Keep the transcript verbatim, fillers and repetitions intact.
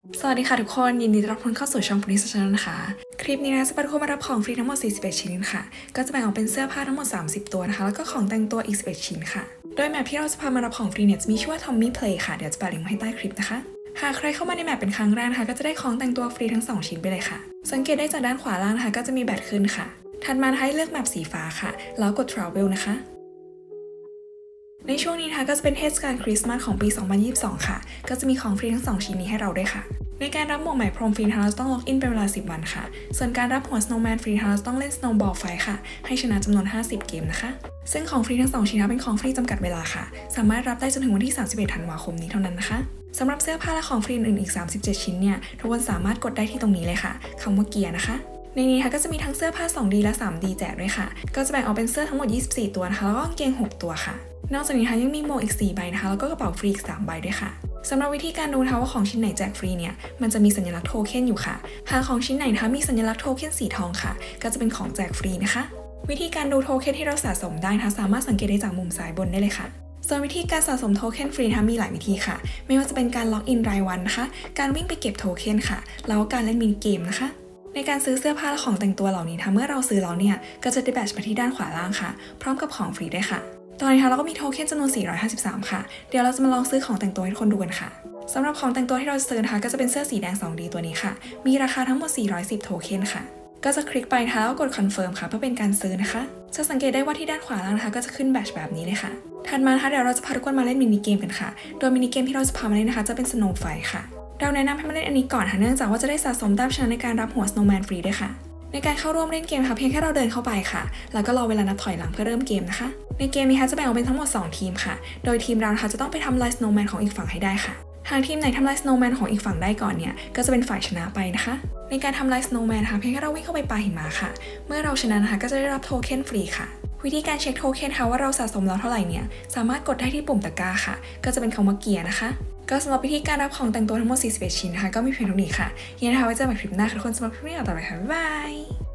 สวัสดีค่ะทุกคนยินดีต้อนรับทุกคนเข้าสู่ช่อง Prince Channel นะคะคลิปนี้นะจะพาทุกคนมารับของฟรีทั้งหมดสี่สิบเอ็ดชิ้นค่ะก็จะแบ่งออกเป็นเสื้อผ้าทั้งหมดสามสิบตัวนะคะแล้วก็ของแต่งตัวอีกสิบเอ็ดชิ้นค่ะโดยแมปที่เราจะพามารับของฟรีเนี่ยจะมีชื่อว่า Tommy Play ค่ะเดี๋ยวจะแปะลิงก์ไว้ให้ใต้คลิปนะคะหากใครเข้ามาในแมปเป็นครั้งแรกนะคะก็จะได้ของแต่งตัวฟรีทั้งสองชิ้นไปเลยค่ะสังเกตได้จากด้านขวาล่างนะคะก็จะมีแบตขึ้นค่ะถัดมาให้เลือกแมปสีฟ้าค่ะแล้วกด Travel นะคะในช่วงนี้นะคะก็จะเป็นเทศกาลคริสต์มาสของปีสองพันยี่สิบสองค่ะก็จะมีของฟรีทั้งสองชิ้นนี้ให้เราด้วยค่ะในการรับหมวกใหม่พรมฟรีเราต้องล็อกอินเป็นเวลาสิบวันค่ะส่วนการรับหัว Snowman ฟรีเราต้องเล่น Snowball Fight ค่ะให้ชนะจำนวนห้าสิบเกมนะคะซึ่งของฟรีทั้งสองชิ้นเป็นของฟรีจำกัดเวลาค่ะสามารถรับได้จนถึงวันที่สามสิบเอ็ดธันวาคมนี้เท่านั้นนะคะสำหรับเสื้อผ้าและของฟรีอื่นอีกสามสิบเจ็ดชิ้นเนี่ยทุกคนสามารถกดได้ที่ตรงนี้เลยค่ะคำว่าเกียร์นะคะในนี้ค่ะก็จะมีทั้งเสื้อผ้า สองดี และ สามดี แจกด้วยค่ะก็จะแบ่งออกเป็นเสื้อทั้งหมดยี่สิบสี่ตัวนะคะแล้วก็กางเกงหกตัวค่ะนอกจากนี้ค่ะยังมีหมวกอีกสี่ใบนะคะแล้วก็กระเป๋าฟรีอีกสามใบด้วยค่ะสำหรับวิธีการดูนะคะว่าของชิ้นไหนแจกฟรีเนี่ยมันจะมีสัญลักษณ์โทเค็นอยู่ค่ะหากของชิ้นไหนนะคะมีสัญลักษณ์โทเค็นสีทองค่ะก็จะเป็นของแจกฟรีนะคะวิธีการดูโทเค็นที่เราสะสมได้นะคะสามารถสังเกตได้จากมุมซ้ายบนได้เลยค่ะส่วนวิธีการสะสมโทเค็นฟรีนะคะมีหลายวิธีค่ะไม่ว่าจะเป็นการล็อกอินรายวันนะคะการวิ่งไปเก็บโทเค็นค่ะแล้วการเล่นมินิเกมนะคะในการซื้อเสื้อผ้าและของแต่งตัวเหล่านี้ถ้าเมื่อเราซื้อแล้วเนี่ยก็จะได้แบตมาที่ด้านขวาล่างค่ะพร้อมกับของฟรีด้วยค่ะตอนนี้ค่ะเราก็มีโทเค็นจำนวนสี่ร้อยห้าสิบสามค่ะเดี๋ยวเราจะมาลองซื้อของแต่งตัวให้ทุกคนดูกันค่ะสำหรับของแต่งตัวที่เราจะซื้อนะคะก็จะเป็นเสื้อสีแดง สองดี ตัวนี้ค่ะมีราคาทั้งหมดสี่ร้อยสิบโทเค็นค่ะก็จะคลิกไปนะคะแล้วกดคอนเฟิร์มค่ะเพื่อเป็นการซื้อนะคะจะสังเกตได้ว่าที่ด้านขวาล่างนะคะก็จะขึ้นแบตแบบนี้เลยค่ะถัดมานะคะเดี๋ยวเราจะพาทุกคนมาเล่นมินิเกมกันค่ะโดยมินิเกมที่เราจะพามาเล่นนะคะจะเป็น Snow Fight ค่ะเราแนะนำให้มาเล่นอันนี้ก่อนค่ะเนื่องจากว่าจะได้สะสมแต้มชนะในการรับหัว Snowman ฟรีด้วยค่ะในการเข้าร่วมเล่นเกมค่ะเพียงแค่เราเดินเข้าไปค่ะแล้วก็รอเวลานับถอยหลังเพื่อเริ่มเกมนะคะในเกมนี้ค่ะจะแบ่งออกเป็นทั้งหมดสองทีมค่ะโดยทีมเรานะคะจะต้องไปทำลาย Snowman ของอีกฝั่งให้ได้ค่ะหากทีมไหนทำลาย Snowman ของอีกฝั่งได้ก่อนเนี่ยก็จะเป็นฝ่ายชนะไปนะคะในการทำลาย Snowman ค่ะเพียงแค่เราวิ่งเข้าไปปาหิมะค่ะเมื่อเราชนะนะคะก็จะได้รับโทเค็นฟรีค่ะวิธีการเช็คโทเค็นค่ะว่าเราสะสมแล้วเท่าไหร่เนี่ยสามารถกดได้ที่ปุ่มตะกร้าค่ะก็จะเป็นคำว่าเกียร์นะคะก็สำหรับวิธีการรับของแต่งตัวทั้งหมดสี่สิบเอ็ดชิ้นนะคะก็มีเพียงเท่านี้ค่ะยังไงนะคะไว้เจอกันใหม่คลิปหน้าค่ะทุกคนสำหรับคลิปนี้ต่อไปค่ะบ๊ายบาย